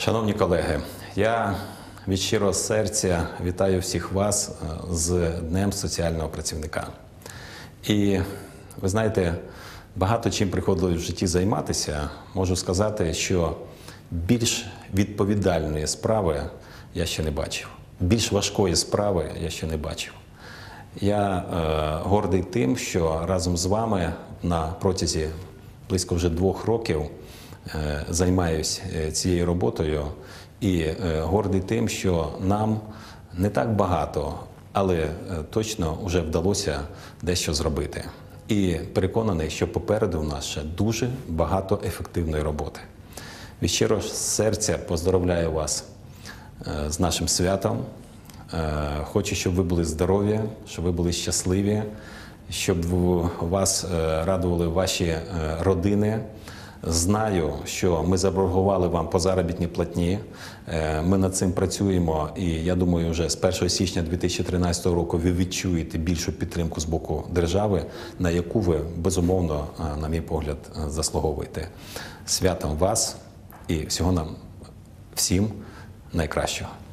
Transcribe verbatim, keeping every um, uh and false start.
Шановні колеги, я від щирого серця вітаю всіх вас з Днем соціального працівника. І ви знаєте, багато чим приходилось в житті займатися, можу сказати, що більш відповідальної справи я ще не бачив. Більш важкої справи я ще не бачив. Я е, гордий тим, що разом з вами на протязі близько вже двох років е, займаюсь цією роботою і е, гордий тим, що нам не так багато, але е, точно вже вдалося дещо зробити. І переконаний, що попереду в нас ще дуже багато ефективної роботи. Від щирого серця поздоровляю вас е, з нашим святом. Хочу, щоб ви були здорові, щоб ви були щасливі, щоб вас радували ваші родини. Знаю, що ми заборгували вам по заробітній платні. Ми над цим працюємо і, я думаю, вже з першого січня дві тисячі тринадцятого року ви відчуєте більшу підтримку з боку держави, на яку ви, безумовно, на мій погляд, заслуговуєте. Святом вас і всього нам всім найкращого.